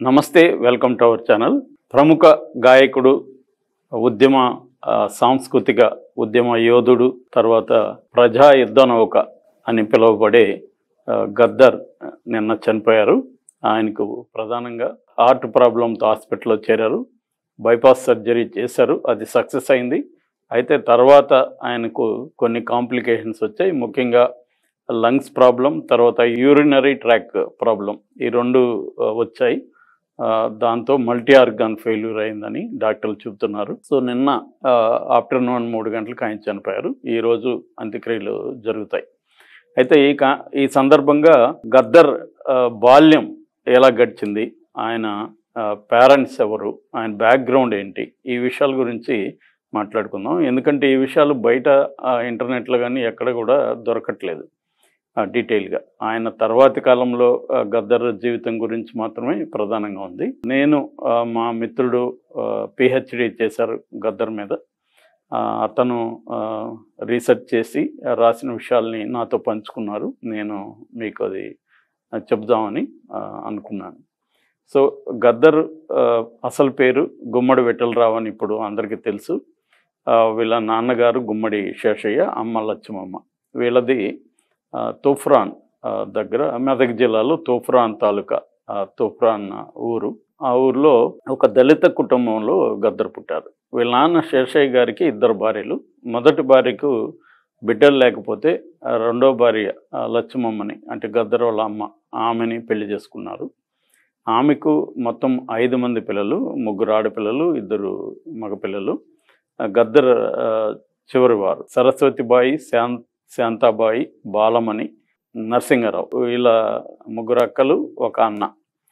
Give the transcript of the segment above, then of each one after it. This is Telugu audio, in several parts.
నమస్తే, వెల్కమ్ టు అవర్ ఛానల్. ప్రముఖ గాయకుడు, ఉద్యమ సాంస్కృతిక ఉద్యమ యోధుడు, తర్వాత ప్రజా యుద్ధ నౌక అని పిలువబడే గద్దర్ నిన్న చనిపోయారు. ఆయనకు ప్రధానంగా హార్ట్ ప్రాబ్లంతో హాస్పిటల్లో చేరారు. బైపాస్ సర్జరీ చేశారు, అది సక్సెస్ అయింది. అయితే తర్వాత ఆయనకు కొన్ని కాంప్లికేషన్స్ వచ్చాయి. ముఖ్యంగా లంగ్స్ ప్రాబ్లం, తర్వాత యూరినరీ ట్రాక్ ప్రాబ్లం, ఈ రెండు వచ్చాయి. దాంతో మల్టీ ఆర్గాన్ ఫెయిల్యూర్ అయిందని డాక్టర్లు చెబుతున్నారు. సో నిన్న ఆఫ్టర్నూన్ 3 గంటలకు ఆయన చనిపోయారు. ఈరోజు అంత్యక్రియలు జరుగుతాయి. అయితే ఈ సందర్భంగా గద్దర్ బాల్యం ఎలా గడిచింది, ఆయన పేరెంట్స్ ఎవరు, ఆయన బ్యాక్గ్రౌండ్ ఏంటి, ఈ విషయాల గురించి మాట్లాడుకుందాం. ఎందుకంటే ఈ విషయాలు బయట ఇంటర్నెట్లో కానీ ఎక్కడ కూడా దొరకట్లేదు డీటెయిల్గా. ఆయన తర్వాతి కాలంలో గద్దర్ జీవితం గురించి మాత్రమే ప్రధానంగా ఉంది. నేను మా మిత్రుడు పిహెచ్డి చేశారు గద్దర్ మీద. అతను రీసెర్చ్ చేసి రాసిన విషయాల్ని నాతో పంచుకున్నారు. నేను మీకు అది చెప్దామని అనుకున్నాను. సో గద్దర్ అసలు పేరు గుమ్మడి విఠలరావు అని ఇప్పుడు అందరికీ తెలుసు. వీళ్ళ నాన్నగారు గుమ్మడి శేషయ్య, అమ్మ లచ్చమమ్మ. వీళ్ళది తూఫ్రాన్ దగ్గర మెదక్ జిల్లాలో తూఫ్రాన్ తాలూకా, తూఫ్రాన్ ఊరు. ఆ ఊరిలో ఒక దళిత కుటుంబంలో గద్దర్ పుట్టారు. వీళ్ళ నాన్న శేషయ్య గారికి 2 భార్యలు. మొదటి భార్యకు బిడ్డలు లేకపోతే రెండో భార్య లచ్చమమ్మని, అంటే గద్దర్ వాళ్ళ అమ్మ, ఆమెని పెళ్లి చేసుకున్నారు. ఆమెకు మొత్తం 5 మంది పిల్లలు, 3 ఆడపిల్లలు, 2 మగపిల్లలు. గద్దర్ చివరివారు. సరస్వతిబాయి, శాంతాబాయి, బాలమణి, నరసింహారావు, వీళ్ళ 3 అక్కలు, 1 అన్న.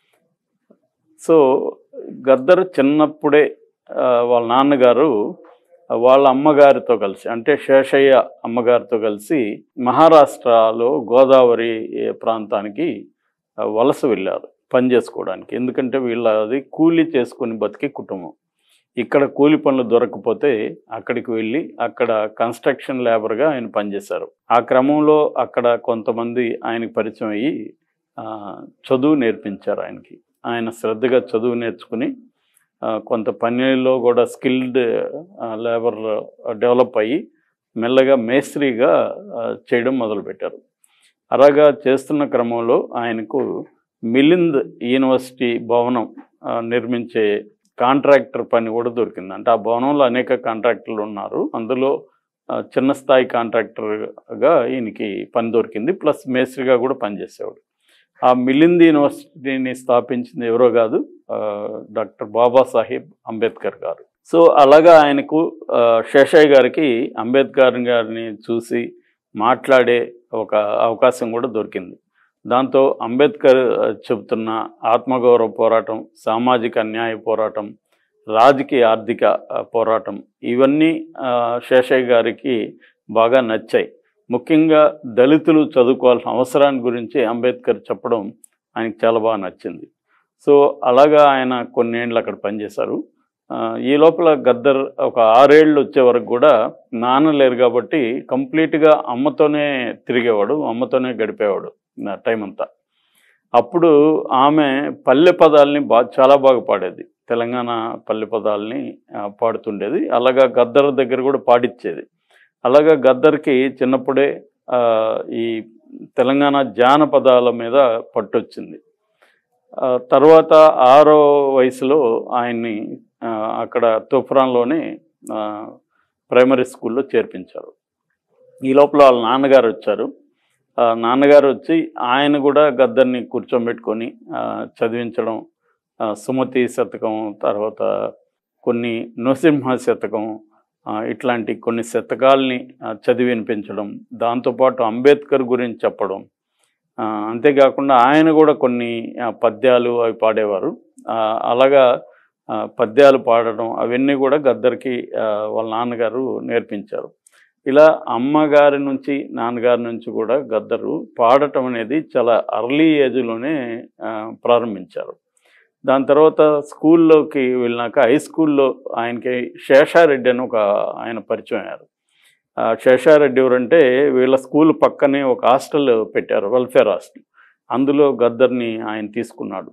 సో గద్దర్ చిన్నప్పుడే వాళ్ళ నాన్నగారు వాళ్ళ అమ్మగారితో కలిసి, అంటే శేషయ్య అమ్మగారితో కలిసి మహారాష్ట్రలో గోదావరి ప్రాంతానికి వలస వెళ్ళారు పని చేసుకోవడానికి. ఎందుకంటే వీళ్ళది కూలీ చేసుకొని బతికే కుటుంబం. ఇక్కడ కూలి పనులు దొరకకపోతే అక్కడికి వెళ్ళి అక్కడ కన్స్ట్రక్షన్ లేబర్గా ఆయన పనిచేశారు. ఆ క్రమంలో అక్కడ కొంతమంది ఆయనకి పరిచయం అయ్యి చదువు నేర్పించారు ఆయనకి. ఆయన శ్రద్ధగా చదువు నేర్చుకుని కొంత పనిలో కూడా స్కిల్డ్ లేబర్ డెవలప్ అయ్యి మెల్లగా మేస్త్రిగా చేయడం మొదలుపెట్టారు. అలాగా చేస్తున్న క్రమంలో ఆయనకు మిలింద్ యూనివర్సిటీ భవనం నిర్మించే కాంట్రాక్టర్ పని కూడా దొరికింది. అంటే ఆ భవనంలో అనేక కాంట్రాక్టర్లు ఉన్నారు, అందులో చిన్న స్థాయి కాంట్రాక్టర్గా ఈయనకి పని దొరికింది. ప్లస్ మేస్త్రిగా కూడా పనిచేసేవాడు. ఆ మిలింద్ యూనివర్సిటీని స్థాపించింది ఎవరో కాదు, డాక్టర్ బాబాసాహెబ్ అంబేద్కర్ గారు. సో అలాగా ఆయనకు శేషయ్య గారికి అంబేద్కర్ గారిని చూసి మాట్లాడే ఒక అవకాశం కూడా దొరికింది. దాంతో అంబేద్కర్ చెబుతున్న ఆత్మగౌరవ పోరాటం, సామాజిక న్యాయ పోరాటం, రాజకీయ ఆర్థిక పోరాటం, ఇవన్నీ శేషయ్య గారికి బాగా నచ్చాయి. ముఖ్యంగా దళితులు చదువుకోవాల్సిన అవసరాన్ని గురించి అంబేద్కర్ చెప్పడం ఆయనకి చాలా బాగా నచ్చింది. సో అలాగా ఆయన కొన్నేళ్ళు అక్కడ పనిచేశారు. ఈ లోపల గద్దర్ ఒక 6 ఏళ్ళు వచ్చే వరకు కూడా నాన్న లేరు కాబట్టి కంప్లీట్గా అమ్మతోనే తిరిగేవాడు, అమ్మతోనే గడిపేవాడు నా టైం అంతా. అప్పుడు ఆమె పల్లె పదాలని చాలా బాగా పాడేది, తెలంగాణ పల్లె పదాలని పాడుతుండేది. అలాగా గద్దర్ దగ్గర కూడా పాడిచ్చేది. అలాగా గద్దర్కి చిన్నప్పుడే ఈ తెలంగాణ జానపదాల మీద పట్టొచ్చింది. తర్వాత 6వ వయసులో ఆయన్ని అక్కడ తూఫ్రాన్లోనే ప్రైమరీ స్కూల్లో చేర్పించారు. ఈ లోపల వాళ్ళ నాన్నగారు వచ్చారు. నాన్నగారు వచ్చి ఆయన కూడా గద్దర్ని కూర్చోబెట్టుకొని చదివించడం, సుమతి శతకం, తర్వాత కొన్ని నృసింహ శతకం, ఇట్లాంటి కొన్ని శతకాల్ని చదివి వినిపించడం, దాంతోపాటు అంబేద్కర్ గురించి చెప్పడం. అంతేకాకుండా ఆయన కూడా కొన్ని పద్యాలు అవి పాడేవారు. అలాగా పద్యాలు పాడడం అవన్నీ కూడా గద్దర్కి వాళ్ళ నాన్నగారు నేర్పించారు. ఇలా అమ్మగారి నుంచి నాన్నగారి నుంచి కూడా గద్దరు పాడటం అనేది చాలా అర్లీ ఏజ్లోనే ప్రారంభించారు. దాని తర్వాత స్కూల్లోకి వెళ్ళినాక హై స్కూల్లో ఆయనకి శేషారెడ్డి అని ఒక ఆయన పరిచయం అయ్యారు. శేషారెడ్డి ఎవరంటే వీళ్ళ స్కూల్ పక్కనే ఒక హాస్టల్ పెట్టారు, వెల్ఫేర్ హాస్టల్. అందులో గద్దర్ని ఆయన తీసుకున్నాడు.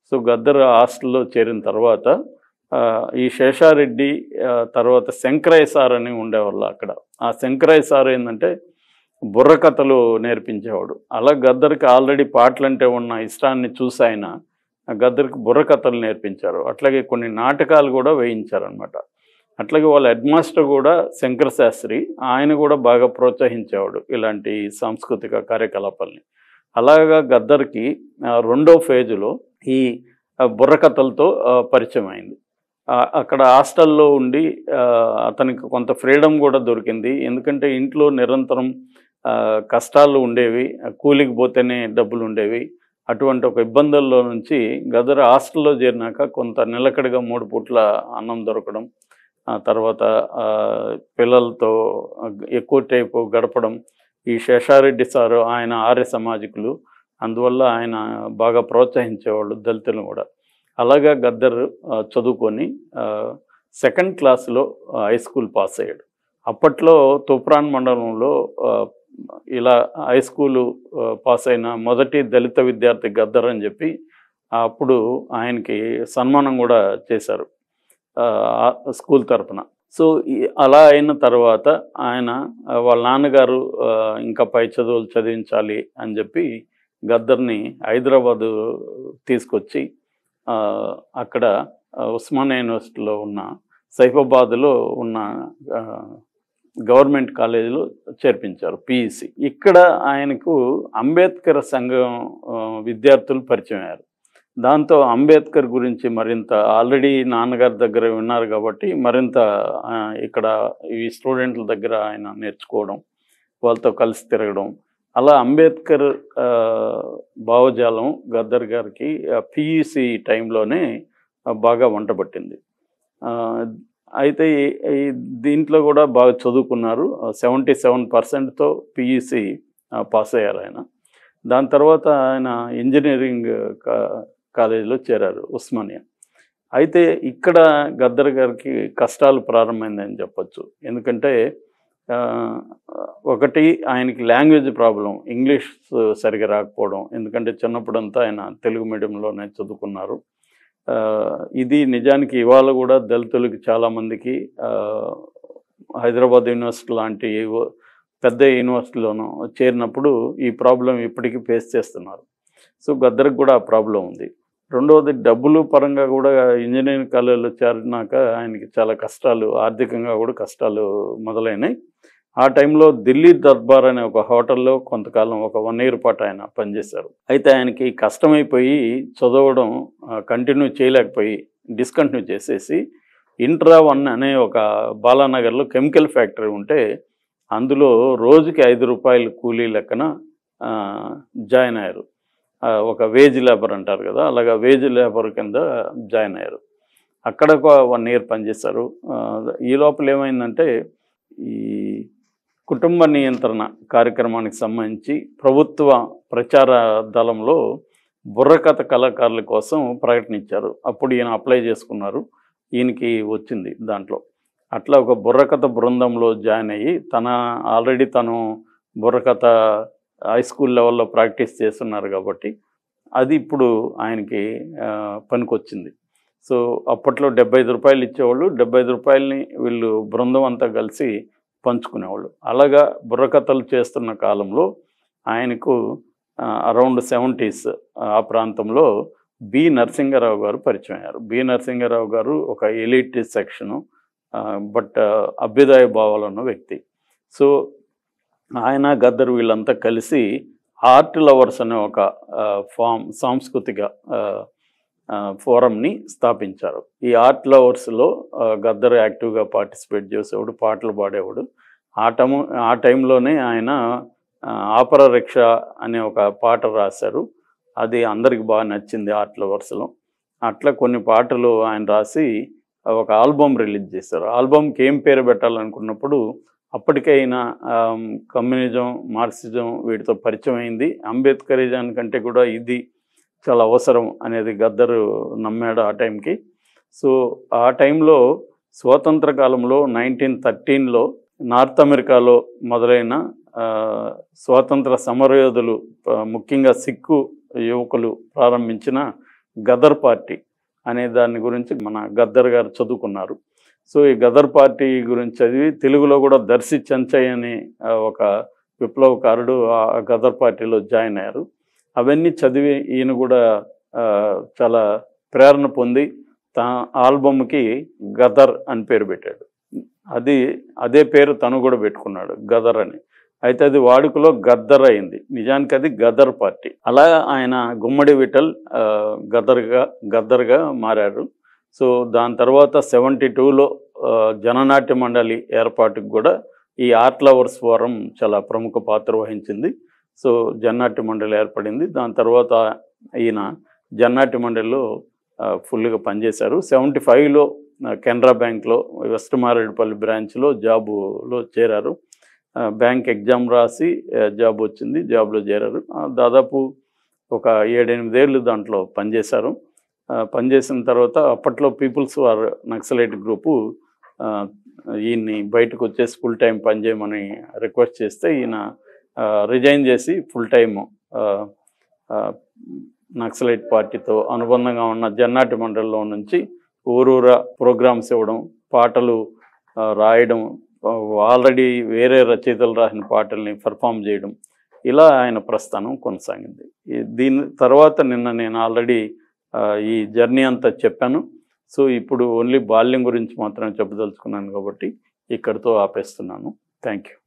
సో గద్దర్ హాస్టల్లో చేరిన తర్వాత ఈ శేషారెడ్డి తర్వాత శంకరయ్య సార్ అని ఉండేవాళ్ళు అక్కడ. ఆ శంకరయ్య సార్ ఏంటంటే బుర్రకథలు నేర్పించేవాడు. అలా గద్దర్కి ఆల్రెడీ పాటలంటే ఉన్న ఇష్టాన్ని చూసి ఆయన గద్దర్కి బుర్రకథలు నేర్పించారు. అట్లాగే కొన్ని నాటకాలు కూడా వేయించారనమాట. అట్లాగే వాళ్ళ హెడ్ మాస్టర్ కూడా శంకర శాస్త్రి, ఆయన కూడా బాగా ప్రోత్సహించేవాడు ఇలాంటి సాంస్కృతిక కార్యకలాపాలని. అలాగా గద్దర్కి రెండో ఫేజ్లో ఈ బుర్రకథలతో పరిచయం అయింది. అక్కడ హాస్టల్లో ఉండి అతనికి కొంత ఫ్రీడమ్ కూడా దొరికింది. ఎందుకంటే ఇంట్లో నిరంతరం కష్టాలు ఉండేవి, కూలికి పోతేనే డబ్బులు ఉండేవి. అటువంటి ఒక ఇబ్బందుల్లో నుంచి గద్దర్ హాస్టల్లో చేరినాక కొంత నిలకడగా 3 పూట్ల అన్నం దొరకడం, తర్వాత పిల్లలతో ఎక్కువ టైపు గడపడం. ఈ శేషారెడ్డి సారు ఆయన ఆర్య సమాజికులు, అందువల్ల ఆయన బాగా ప్రోత్సహించేవాళ్ళు దళితులను కూడా. అలాగా గద్దర్ చదువుకొని 2nd క్లాస్లో హై స్కూల్ పాస్ అయ్యాడు. అప్పట్లో తూప్రాన్ మండలంలో ఇలా హై స్కూలు పాస్ అయిన మొదటి దళిత విద్యార్థి గద్దర్ అని చెప్పి అప్పుడు ఆయనకి సన్మానం కూడా చేశారు స్కూల్ తరఫున. సో అలా అయిన తర్వాత ఆయన వాళ్ళ నాన్నగారు ఇంకా పై చదువులు చదివించాలి అని చెప్పి గద్దర్ని హైదరాబాదు తీసుకొచ్చి అక్కడ ఉస్మానియా యూనివర్సిటీలో ఉన్న సైఫాబాద్లో ఉన్న గవర్నమెంట్ కాలేజీలో చేర్పించారు పిఈసి. ఇక్కడ ఆయనకు అంబేద్కర్ సంఘం విద్యార్థులు పరిచయం అయ్యారు. దాంతో అంబేద్కర్ గురించి మరింత ఆల్రెడీ నాన్నగారి దగ్గర విన్నారు కాబట్టి మరింత ఇక్కడ ఈ స్టూడెంట్ల దగ్గర ఆయన నేర్చుకోవడం, వాళ్ళతో కలిసి తిరగడం, అలా అంబేద్కర్ భావజాలం గద్దర్ గారికి పిఈసి టైంలోనే బాగా వంటబట్టింది. అయితే దీంట్లో కూడా బాగా చదువుకున్నారు. 77%తో పిఈసి పాస్ అయ్యారు ఆయన. దాని తర్వాత ఆయన ఇంజనీరింగ్ కాలేజీలో చేరారు ఉస్మానియా. అయితే ఇక్కడ గద్దర్ గారికి కష్టాలు ప్రారంభమైందని చెప్పచ్చు. ఎందుకంటే ఒకటి ఆయనకి లాంగ్వేజ్ ప్రాబ్లం, ఇంగ్లీష్ సరిగా రాకపోవడం. ఎందుకంటే చిన్నప్పుడంతా ఆయన తెలుగు మీడియంలోనే చదువుకున్నారు. ఇది నిజానికి ఇవాళ కూడా దళితులకి చాలామందికి హైదరాబాద్ యూనివర్సిటీ లాంటి పెద్ద యూనివర్సిటీలోనూ చేరినప్పుడు ఈ ప్రాబ్లం ఇప్పటికీ ఫేస్ చేస్తున్నారు. సో గద్దర్కి కూడా ఆ ప్రాబ్లం ఉంది. రెండవది డబ్బులు పరంగా కూడా ఇంజనీరింగ్ కాలేజీలో చేరినాక ఆయనకి చాలా కష్టాలు, ఆర్థికంగా కూడా కష్టాలు మొదలైనాయి. ఆ టైంలో ఢిల్లీ దర్బార్ అనే ఒక హోటల్లో కొంతకాలం ఒక 1 year పాటు ఆయన పనిచేశారు. అయితే ఆయనకి కష్టమైపోయి చదవడం కంటిన్యూ చేయలేకపోయి డిస్కంటిన్యూ చేసేసి ఇంట్రా 1 అనే ఒక బాలానగర్లో కెమికల్ ఫ్యాక్టరీ ఉంటే అందులో రోజుకి ₹5 కూలీ లెక్కన జాయిన్ అయ్యారు. ఒక వేజ్ లేబర్ అంటారు కదా, అలాగా వేజ్ లేబర్ కింద జాయిన్ అయ్యారు. అక్కడ ఒక 1 year పనిచేశారు. ఈ లోపల ఏమైందంటే ఈ కుటుంబ నియంత్రణ కార్యక్రమానికి సంబంధించి ప్రభుత్వ ప్రచార దళంలో బుర్రకథ కళాకారుల కోసం ప్రకటించారు. అప్పుడు ఈయన అప్లై చేసుకున్నారు, ఈయనకి వచ్చింది దాంట్లో. అట్లా ఒక బుర్రకథ బృందంలో జాయిన్ అయ్యి ఆల్రెడీ తను బుర్రకథ హై స్కూల్ లెవెల్లో ప్రాక్టీస్ చేస్తున్నారు కాబట్టి అది ఇప్పుడు ఆయనకి పనికొచ్చింది. సో అప్పట్లో ₹75 ఇచ్చేవాళ్ళు. ₹75 వీళ్ళు బృందం అంతా కలిసి పంచుకునేవాళ్ళు. అలాగా బుర్రకథలు చేస్తున్న కాలంలో ఆయనకు అరౌండ్ 70s ఆ ప్రాంతంలో బి నరసింహారావు గారు పరిచయం అయ్యారు. బి నరసింహారావు గారు ఒక ఎలిట్ సెక్షను, బట్ అభ్యుదయ భావాలు ఉన్న వ్యక్తి. సో ఆయన గద్దర్ వీళ్ళంతా కలిసి ఆర్ట్ లవర్స్ అనే ఒక సాంస్కృతిక ఫోరంని స్థాపించారు. ఈ ఆర్ట్ లవర్స్లో గద్దర్ యాక్టివ్గా పార్టిసిపేట్ చేసేవాడు, పాటలు పాడేవాడు. ఆ టైంలోనే ఆయన ఆపరా రిక్షా అనే ఒక పాట రాశారు. అది అందరికి బాగా నచ్చింది ఆర్ట్ లవర్స్లో. అట్లా కొన్ని పాటలు ఆయన రాసి ఒక ఆల్బమ్ రిలీజ్ చేశారు. ఆల్బమ్కి ఏం పేరు పెట్టాలనుకున్నప్పుడు అప్పటికైనా కమ్యూనిజం, మార్క్సిజం వీటితో పరిచయం అయింది. అంబేద్కరిజానికంటే కూడా ఇది చాలా అవసరం అనేది గద్దర్ నమ్మాడు ఆ టైంకి. సో ఆ టైంలో స్వాతంత్ర కాలంలో 1913లో నార్త్ అమెరికాలో మొదలైన స్వాతంత్ర సమరయోధులు, ముఖ్యంగా సిక్కు యువకులు ప్రారంభించిన గదర్ పార్టీ అనే దాని గురించి మన గద్దర్ గారు చదువుకున్నారు. సో ఈ గదర్ పార్టీ గురించి చదివి తెలుగులో కూడా దర్శి చెంచయ్య అని ఒక విప్లవకారుడు ఆ గదర్ పార్టీలో జాయిన్ అయ్యారు. అవన్నీ చదివి ఈయన కూడా చాలా ప్రేరణ పొంది ఆల్బమ్కి గదర్ అని పేరు పెట్టాడు. అదే పేరు తను కూడా పెట్టుకున్నాడు, గదర్ అని. అయితే అది వాడుకలో గద్దర్ అయింది, నిజానికి అది గదర్ పార్టీ. అలా ఆయన గుమ్మడి విఠల్ గద్దర్గా మారారు. సో దాని తర్వాత 72లో జననాట్య మండలి ఏర్పాటుకు కూడా ఈ ఆర్ట్ లవర్స్ ఫోరం చాలా ప్రముఖ పాత్ర వహించింది. సో జననాట్య మండలి ఏర్పడింది. దాని తర్వాత ఈయన జననాట్య మండలిలో ఫుల్గా పనిచేశారు. 75లో కెనరా బ్యాంక్లో వెస్ట్ మారేడుపల్లి బ్రాంచ్లో జాబులో చేరారు. బ్యాంక్ ఎగ్జామ్ రాసి జాబ్ వచ్చింది, జాబ్లో చేరారు. దాదాపు ఒక 7-8 ఏళ్ళు దాంట్లో పనిచేశారు. పనిచేసిన తర్వాత అప్పట్లో పీపుల్స్ వార్ నక్సలైట్ గ్రూపు ఈయన్ని బయటకు వచ్చేసి ఫుల్ టైం పనిచేయమని రిక్వెస్ట్ చేస్తే ఈయన రిజైన్ చేసి ఫుల్ టైము నక్సలైట్ పార్టీతో అనుబంధంగా ఉన్న జన్నాటి మండలిలో నుంచి ఊరూరా ప్రోగ్రామ్స్ ఇవ్వడం, పాటలు రాయడం, ఆల్రెడీ వేరే రచయితలు రాసిన పాటల్ని పర్ఫామ్ చేయడం, ఇలా ఆయన ప్రస్థానం కొనసాగింది. దీని తర్వాత నేను ఆల్రెడీ ఈ జర్నీ అంతా చెప్పాను. సో ఇప్పుడు ఓన్లీ బాల్యం గురించి మాత్రమే చెప్పదలుచుకున్నాను కాబట్టి ఇక్కడితో ఆపేస్తున్నాను. Thank you.